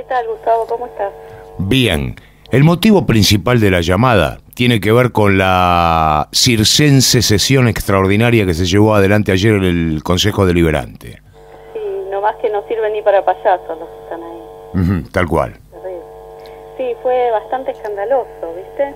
¿Qué tal, Gustavo? ¿Cómo estás? Bien. El motivo principal de la llamada tiene que ver con la circense sesión extraordinaria que se llevó adelante ayer en el Consejo Deliberante. Sí, nomás que no sirven ni para payasos los que están ahí. Tal cual. Terrible. Sí, fue bastante escandaloso, ¿viste?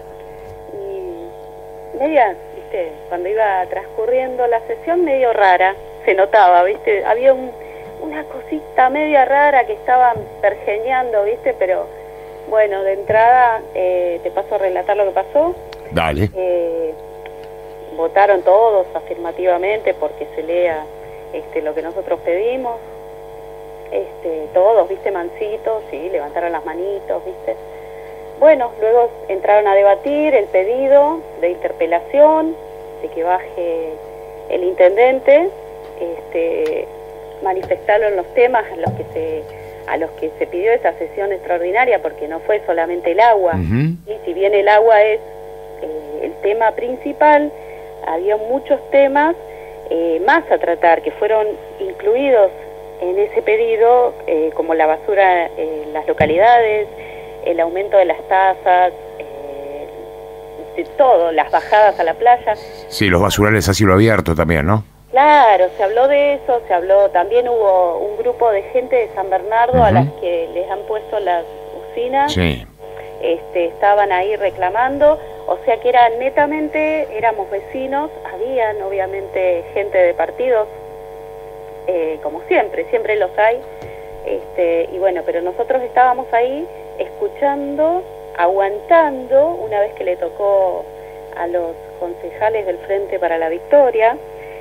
Y media, ¿viste? Cuando iba transcurriendo la sesión, medio rara, se notaba, ¿viste? Había una cosita media rara que estaban pergeñando, ¿viste? Pero bueno, de entrada, te paso a relatar lo que pasó. Dale. Votaron todos afirmativamente porque se lea lo que nosotros pedimos. Todos, ¿viste? Mancitos, sí, levantaron las manitos, ¿viste? Bueno, luego entraron a debatir el pedido de interpelación, de que baje el intendente, manifestaron los temas a los que se pidió esa sesión extraordinaria, porque no fue solamente el agua, y si bien el agua es el tema principal, había muchos temas más a tratar que fueron incluidos en ese pedido, como la basura en las localidades, el aumento de las tasas, de todo, las bajadas a la playa. Sí, los basurales a cielo abierto también, ¿no? Claro, se habló de eso, también hubo un grupo de gente de San Bernardo a las que les han puesto las usinas, sí. Estaban ahí reclamando, o sea que éramos vecinos, habían obviamente gente de partidos, como siempre los hay, y bueno, pero nosotros estábamos ahí escuchando, aguantando, una vez que le tocó a los concejales del Frente para la Victoria,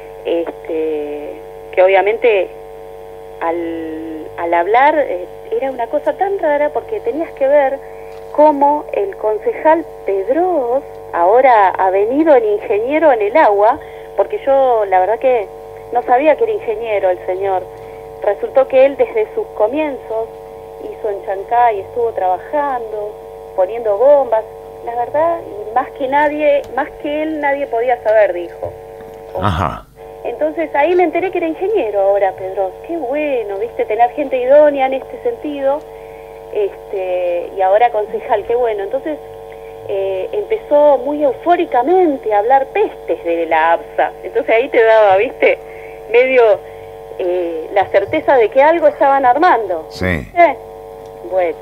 que obviamente al hablar era una cosa tan rara porque tenías que ver cómo el concejal Pedros ahora ha venido en ingeniero en el agua, porque yo la verdad que no sabía que era ingeniero el señor. Resultó que él desde sus comienzos hizo en Chancay, estuvo trabajando, poniendo bombas, la verdad, y más que él nadie podía saber, dijo. Ajá. Entonces ahí me enteré que era ingeniero ahora, Pedro. Qué bueno, viste, tener gente idónea en este sentido, y ahora concejal, qué bueno. Entonces empezó muy eufóricamente a hablar pestes de la ABSA. Entonces ahí te daba, viste, medio la certeza de que algo estaban armando. Sí. Bueno,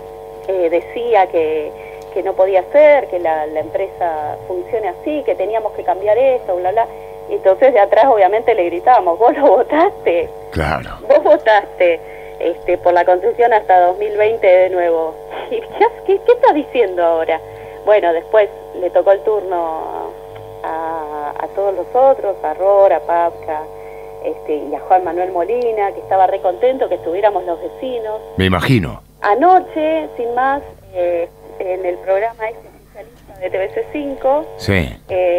decía que no podía ser, que la empresa funcione así, que teníamos que cambiar esto, bla, bla. Entonces de atrás obviamente le gritábamos, vos lo votaste. Claro. Vos votaste por la concesión hasta 2020 de nuevo. ¿Qué estás diciendo ahora? Bueno, después le tocó el turno a todos los otros, a Ror, a Pavka, y a Juan Manuel Molina, que estaba re contento que estuviéramos los vecinos. Me imagino. Anoche, sin más, en el programa oficialista de TVC5, sí.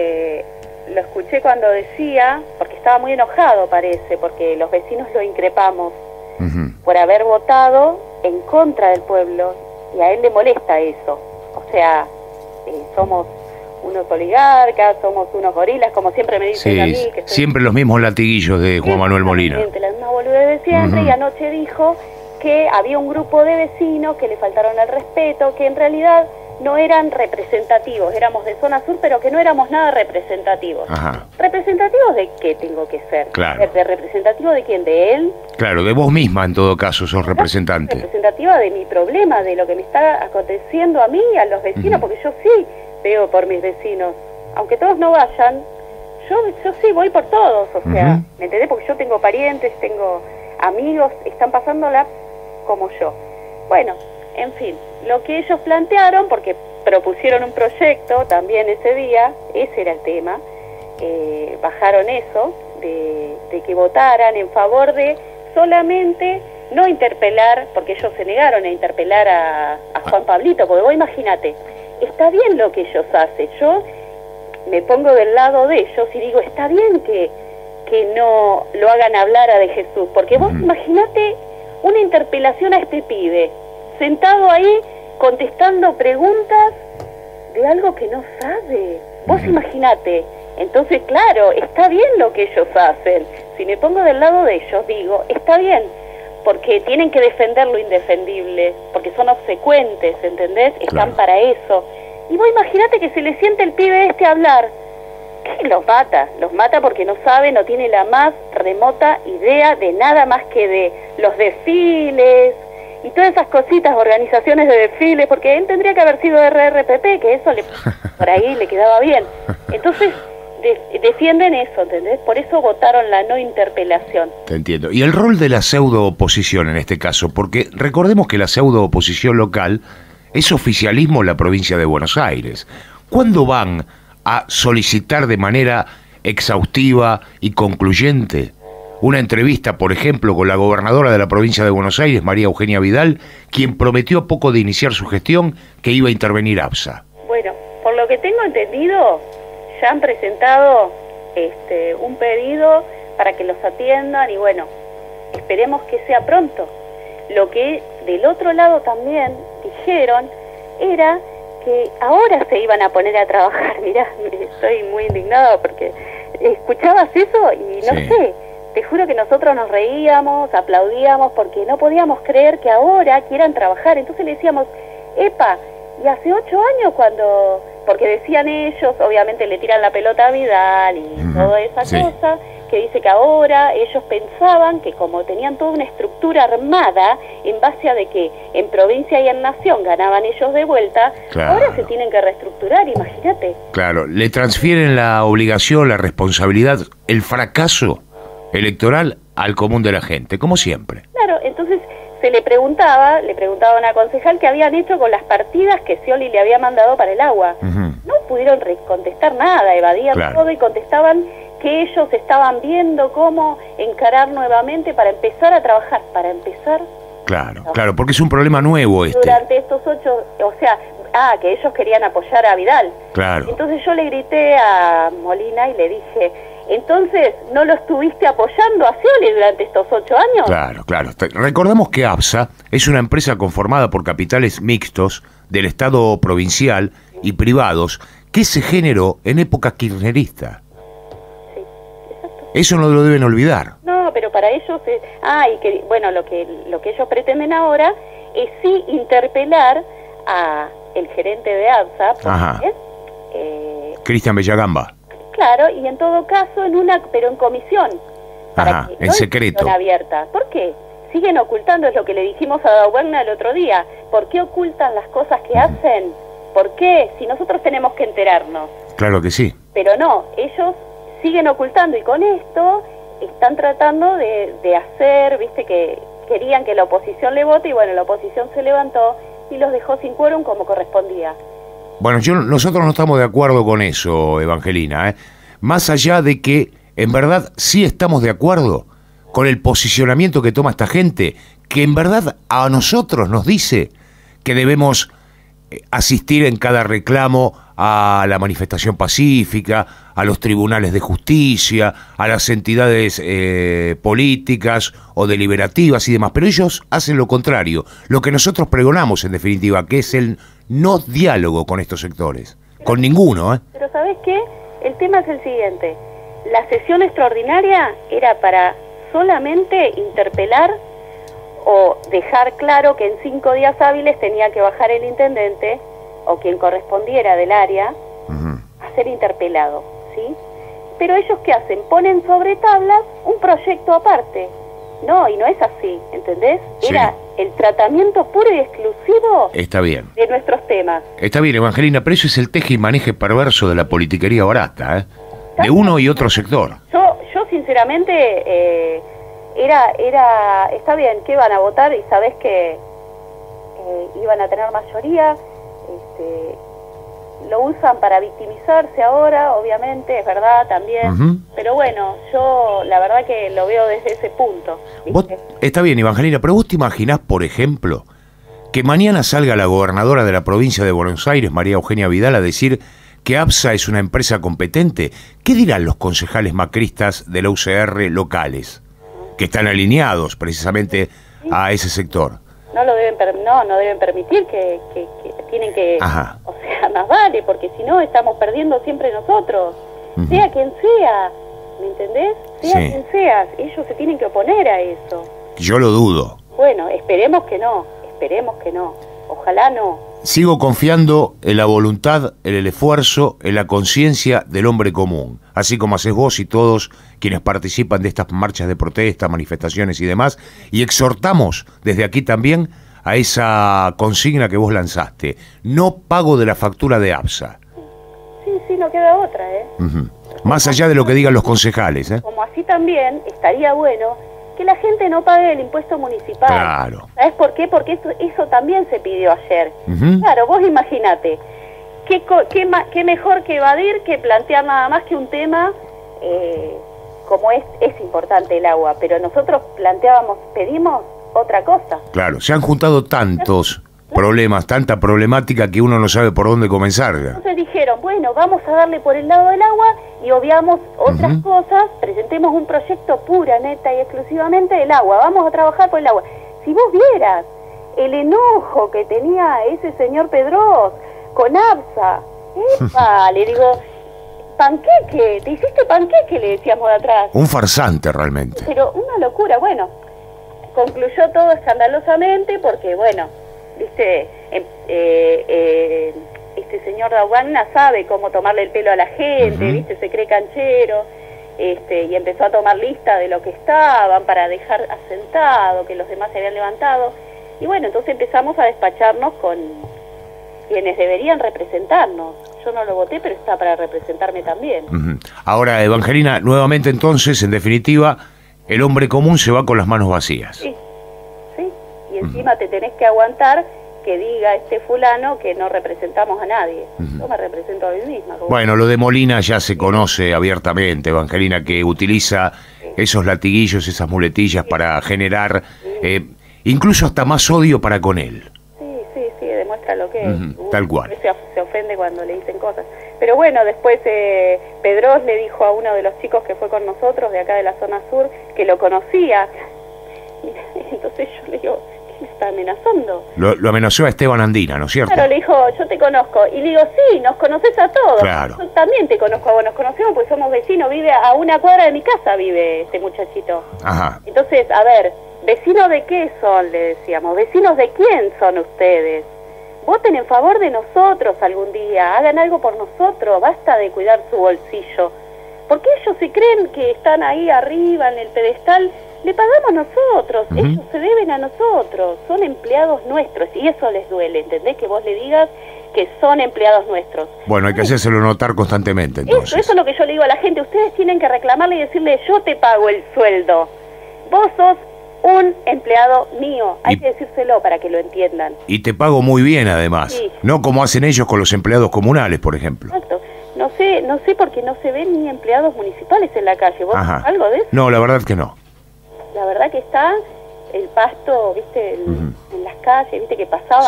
Lo escuché cuando decía, porque estaba muy enojado parece, porque los vecinos lo increpamos por haber votado en contra del pueblo, y a él le molesta eso. O sea, somos unos oligarcas, somos unos gorilas, como siempre me dicen a mí. Que siempre los mismos latiguillos de Juan Manuel Molina. La misma boludez de siempre, y anoche dijo que había un grupo de vecinos que le faltaron el respeto, que en realidad no eran representativos, éramos de zona sur, pero que no éramos nada representativos. Ajá. ¿Representativos de qué tengo que ser? Claro. ¿De representativo de quién? ¿De él? Claro, de vos misma en todo caso sos representante. Representativa de mi problema, de lo que me está aconteciendo a mí, a los vecinos, porque yo sí veo por mis vecinos. Aunque todos no vayan, yo sí voy por todos, o sea, ¿me entendés? Porque yo tengo parientes, tengo amigos, están pasándola como yo. Bueno, en fin, lo que ellos plantearon, porque propusieron un proyecto también ese día, ese era el tema, bajaron eso, de que votaran en favor de solamente no interpelar, porque ellos se negaron a interpelar a Juan Pablito, porque vos imagínate, está bien lo que ellos hacen, yo me pongo del lado de ellos y digo, está bien que no lo hagan hablar a de Jesús, porque vos imagínate una interpelación a este pibe, sentado ahí contestando preguntas de algo que no sabe. Vos imaginate. Entonces, claro, está bien lo que ellos hacen. Si me pongo del lado de ellos, digo, está bien, porque tienen que defender lo indefendible, porque son obsecuentes, ¿entendés? Están para eso. Y vos imagínate que se le siente el pibe este a hablar, que los mata porque no sabe, no tiene la más remota idea de nada más que de los desfiles y todas esas cositas, organizaciones de desfiles, porque él tendría que haber sido RRPP, que eso por ahí le quedaba bien. Entonces defienden eso, ¿entendés? Por eso votaron la no interpelación. Te entiendo. Y el rol de la pseudo-oposición en este caso, porque recordemos que la pseudo-oposición local es oficialismo en la provincia de Buenos Aires. ¿Cuándo van a solicitar de manera exhaustiva y concluyente una entrevista, por ejemplo, con la gobernadora de la provincia de Buenos Aires, María Eugenia Vidal, quien prometió a poco de iniciar su gestión que iba a intervenir ABSA? Bueno, por lo que tengo entendido, ya han presentado un pedido para que los atiendan y bueno, esperemos que sea pronto. Lo que del otro lado también dijeron era que ahora se iban a poner a trabajar. Mirá, estoy muy indignado porque escuchabas eso y no sé, te juro que nosotros nos reíamos, aplaudíamos porque no podíamos creer que ahora quieran trabajar. Entonces le decíamos, epa, y hace 8 años cuando, porque decían ellos, obviamente le tiran la pelota a Vidal y toda esa cosa, que dice que ahora ellos pensaban que como tenían toda una estructura armada en base a de que en provincia y en nación ganaban ellos de vuelta, ahora se tienen que reestructurar, imagínate. Claro, le transfieren la obligación, la responsabilidad, el fracaso electoral al común de la gente, como siempre. Claro, entonces se le preguntaba a una concejal qué habían hecho con las partidas que Scioli le había mandado para el agua. No pudieron contestar nada, evadían todo y contestaban que ellos estaban viendo cómo encarar nuevamente para empezar a trabajar, Claro, porque es un problema nuevo Durante estos 8, o sea, que ellos querían apoyar a Vidal. Claro. Entonces yo le grité a Molina y le dije, entonces, ¿no lo estuviste apoyando a Scioli durante estos 8 años? Claro. Recordamos que ABSA es una empresa conformada por capitales mixtos del Estado provincial y privados que se generó en época kirchnerista. Sí, exacto. Eso no lo deben olvidar. No, pero para ellos es... y que, bueno, lo que ellos pretenden ahora es sí interpelar a el gerente de ABSA, Cristian Bellagamba. Claro, y en todo caso pero en comisión. Para que en secreto. Abierta. ¿Por qué? Siguen ocultando, es lo que le dijimos a Dauberna el otro día. ¿Por qué ocultan las cosas que hacen? ¿Por qué? Si nosotros tenemos que enterarnos. Claro que sí. Pero no, ellos siguen ocultando y con esto están tratando de hacer, viste, que querían que la oposición le vote y bueno, la oposición se levantó y los dejó sin quórum como correspondía. Bueno, nosotros no estamos de acuerdo con eso, Evangelina, Más allá de que, en verdad, sí estamos de acuerdo con el posicionamiento que toma esta gente, que en verdad a nosotros nos dice que debemos asistir en cada reclamo a la manifestación pacífica, a los tribunales de justicia, a las entidades políticas o deliberativas y demás, pero ellos hacen lo contrario, lo que nosotros pregonamos en definitiva, que es el no diálogo con estos sectores, con ninguno. Pero ¿sabés qué? El tema es el siguiente, la sesión extraordinaria era para solamente interpelar o dejar claro que en 5 días hábiles tenía que bajar el intendente o quien correspondiera del área a ser interpelado, ¿sí? Pero ellos ¿qué hacen? Ponen sobre tablas un proyecto aparte. No, y no es así, ¿entendés? Era el tratamiento puro y exclusivo de nuestros temas. Está bien, Evangelina, pero eso es el teje y maneje perverso de la politiquería barata, de uno y otro sector. Yo sinceramente... está bien, que iban a votar y sabés que iban a tener mayoría, lo usan para victimizarse ahora, obviamente, es verdad también, pero bueno, yo la verdad que lo veo desde ese punto. Está bien, Evangelina, pero vos te imaginás, por ejemplo, que mañana salga la gobernadora de la provincia de Buenos Aires, María Eugenia Vidal, a decir que ABSA es una empresa competente. ¿Qué dirán los concejales macristas de la UCR locales, que están alineados precisamente a ese sector? No deben permitir que tienen que... O sea, más vale, porque si no estamos perdiendo siempre nosotros. Sea quien sea, ¿me entendés? Sea quien sea, ellos se tienen que oponer a eso. Yo lo dudo. Bueno, esperemos que no, esperemos que no. Ojalá no. Sigo confiando en la voluntad, en el esfuerzo, en la conciencia del hombre común, así como haces vos y todos quienes participan de estas marchas de protesta, manifestaciones y demás, y exhortamos desde aquí también a esa consigna que vos lanzaste: no pago de la factura de ABSA. Sí, no queda otra, ¿eh? Más allá de lo que digan los concejales, ¿eh? Como así también estaría bueno que la gente no pague el impuesto municipal. Claro. ¿Sabes por qué? Porque eso también se pidió ayer. Claro, vos imaginate, qué mejor que evadir que plantear nada más que un tema, como es importante el agua, pero nosotros pedimos otra cosa. Claro, se han juntado tantos problemas, tanta problemática que uno no sabe por dónde comenzar. Entonces dijeron, bueno, vamos a darle por el lado del agua y obviamos otras cosas, presentemos un proyecto pura, neta y exclusivamente del agua, vamos a trabajar por el agua. Si vos vieras el enojo que tenía ese señor Pedros con ABSA, ¡epa! Le digo, panqueque, te hiciste panqueque, le decíamos de atrás. Un farsante realmente. Pero una locura, bueno, concluyó todo escandalosamente porque, bueno, viste, este señor Dauagna sabe cómo tomarle el pelo a la gente, viste, se cree canchero, y empezó a tomar lista de lo que estaban para dejar asentado, que los demás se habían levantado, y bueno, entonces empezamos a despacharnos con quienes deberían representarnos. Yo no lo voté, pero está para representarme también. Ahora, Evangelina, nuevamente entonces, en definitiva, el hombre común se va con las manos vacías. Sí, y encima te tenés que aguantar que diga este fulano que no representamos a nadie. Yo me represento a mí misma. Bueno, lo de Molina ya se conoce abiertamente, Evangelina, que utiliza esos latiguillos, esas muletillas para generar incluso hasta más odio para con él. Sí, demuestra lo que es. Tal cual. Se ofende cuando le dicen cosas. Pero bueno, después Pedros le dijo a uno de los chicos que fue con nosotros, de acá de la zona sur, que lo conocía. Entonces yo le digo, ¿qué me está amenazando? Lo amenazó a Esteban Andina, ¿no es cierto? Claro, le dijo, yo te conozco. Y le digo, sí, nos conoces a todos. Claro. Yo también te conozco a vos, nos conocemos porque somos vecinos, vive a una cuadra de mi casa, vive este muchachito. Ajá. Entonces, a ver, ¿vecinos de qué son? Le decíamos, ¿vecinos de quién son ustedes? Voten en favor de nosotros algún día, hagan algo por nosotros, basta de cuidar su bolsillo. Porque ellos se creen que están ahí arriba en el pedestal, le pagamos nosotros, ellos se deben a nosotros, son empleados nuestros, y eso les duele, ¿entendés? Que vos le digas que son empleados nuestros. Bueno, hay que hacérselo notar constantemente, entonces. Eso es lo que yo le digo a la gente, ustedes tienen que reclamarle y decirle, yo te pago el sueldo, vos sos un empleado mío, hay que decírselo para que lo entiendan. Y te pago muy bien, además, no como hacen ellos con los empleados comunales, por ejemplo. Exacto. No sé por qué no se ven ni empleados municipales en la calle. ¿Vos algo de eso? No, la verdad que no. La verdad que está el pasto, viste, en las calles, viste que pasaban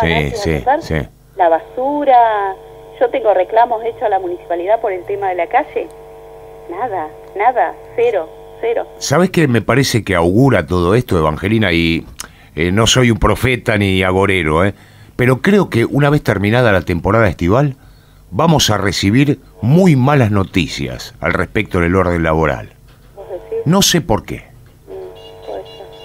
la basura. Yo tengo reclamos hechos a la municipalidad por el tema de la calle. Nada, cero. ¿Sabes qué me parece que augura todo esto, Evangelina? Y no soy un profeta ni agorero, pero creo que una vez terminada la temporada estival, vamos a recibir muy malas noticias al respecto del orden laboral. ¿Vos decís? No sé por qué. Puede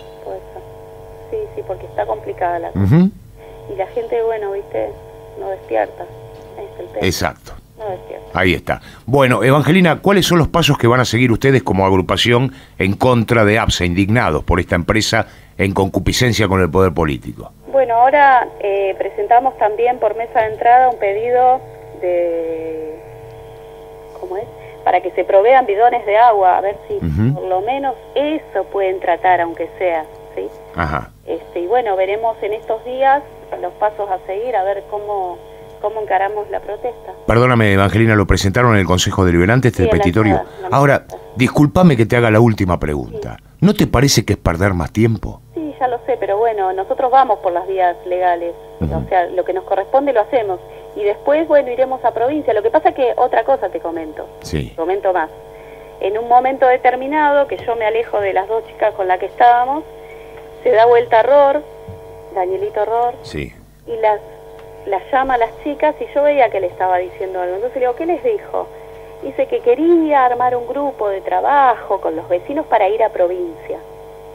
ser. Sí, porque está complicada la cosa. Y la gente, bueno, viste, no despierta. Es el tema. Exacto. No despierta. Ahí está. Bueno, Evangelina, ¿cuáles son los pasos que van a seguir ustedes como agrupación en contra de ABSA, indignados por esta empresa en concupiscencia con el poder político? Bueno, ahora presentamos también por mesa de entrada un pedido de... ¿Cómo es? Para que se provean bidones de agua, a ver si por lo menos eso pueden tratar, aunque sea, ¿sí? Ajá. Y bueno, veremos en estos días los pasos a seguir, a ver cómo encaramos la protesta. Perdóname, Evangelina, ¿lo presentaron en el Consejo Deliberante este petitorio? Ahora, discúlpame que te haga la última pregunta. ¿No te parece que es perder más tiempo? Sí, ya lo sé, pero bueno, nosotros vamos por las vías legales. O sea, lo que nos corresponde lo hacemos. Y después, bueno, iremos a provincia. Lo que pasa que otra cosa te comento. Sí. Te comento más. En un momento determinado, que yo me alejo de las dos chicas con las que estábamos, se da vuelta Ror, Danielito Ror, sí, y las llama a las chicas y yo veía que le estaba diciendo algo. Entonces le digo, ¿qué les dijo? Dice que quería armar un grupo de trabajo con los vecinos para ir a provincia.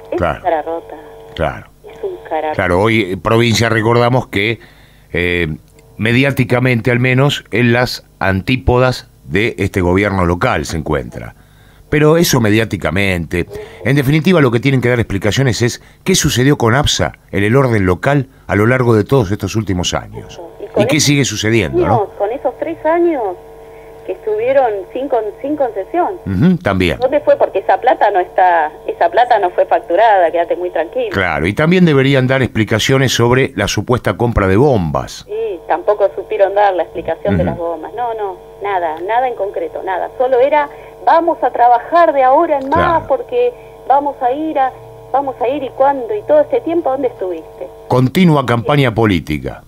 Es claro, cara rota. claro. Es un cara rota. Claro, hoy provincia recordamos que mediáticamente al menos en las antípodas de este gobierno local se encuentra. Pero eso mediáticamente. En definitiva, lo que tienen que dar explicaciones es qué sucedió con APSA en el orden local a lo largo de todos estos últimos años. Y qué sigue sucediendo, ¿no? Con esos 3 años que estuvieron sin concesión. También. ¿Dónde fue? Porque esa plata no fue facturada, quédate muy tranquilo. Claro, y también deberían dar explicaciones sobre la supuesta compra de bombas. Sí, tampoco supieron dar la explicación de las bombas. No, nada en concreto, nada. Solo era, vamos a trabajar de ahora en más, claro, porque vamos a ir y cuándo, y todo este tiempo, ¿dónde estuviste? Continua campaña política.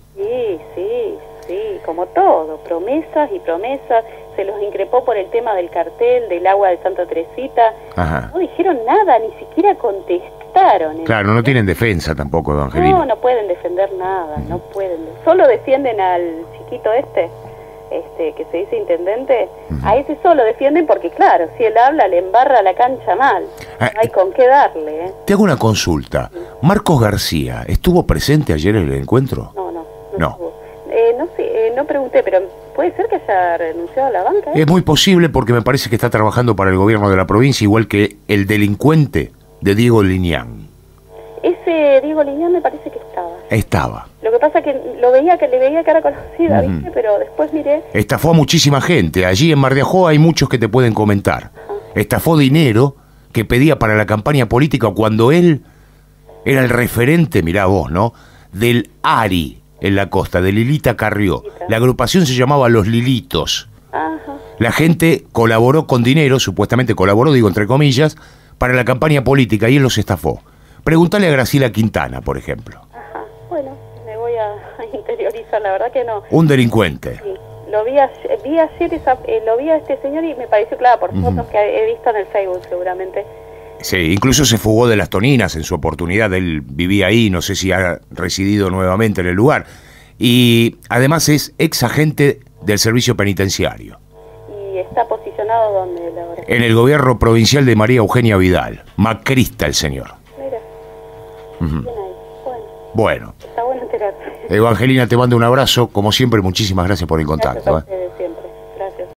Sí, como todo, promesas y promesas. Se los increpó por el tema del cartel, del agua de Santa Teresita. Ajá. No dijeron nada, ni siquiera contestaron. Claro, no tienen defensa tampoco, Evangelina. No pueden defender nada, no pueden. Solo defienden al chiquito que se dice intendente. A ese solo defienden porque, claro, si él habla, le embarra la cancha mal. No hay con qué darle. Te hago una consulta. ¿Marcos García estuvo presente ayer en el encuentro? No. No sé, no pregunté, pero puede ser que haya renunciado a la banca. Es muy posible porque me parece que está trabajando para el gobierno de la provincia, igual que el delincuente de Diego Liñán. Ese Diego Liñán me parece que estaba. Lo que pasa es que le veía cara conocida, ¿viste? Pero después miré. Estafó a muchísima gente. Allí en Mar de Ajó hay muchos que te pueden comentar. Estafó dinero que pedía para la campaña política cuando él era el referente, mirá vos, ¿no?, del ARI en la costa, de Lilita Carrió. La agrupación se llamaba Los Lilitos. Ajá. La gente colaboró con dinero, supuestamente colaboró, digo entre comillas, para la campaña política y él los estafó. Pregúntale a Graciela Quintana, por ejemplo. Ajá. Bueno, me voy a interiorizar, la verdad que no. Un delincuente. Sí. Vi ayer lo vi a este señor y me pareció, claro, por fotos que he visto en el Facebook seguramente. Sí, incluso se fugó de Las Toninas en su oportunidad, él vivía ahí, no sé si ha residido nuevamente en el lugar. Y además es ex agente del servicio penitenciario. ¿Y está posicionado dónde él ahora? En el gobierno provincial de María Eugenia Vidal, macrista el señor. Mira, bien ahí. Bueno. Está bueno enterarse. Evangelina, te mando un abrazo, como siempre, muchísimas gracias por el contacto.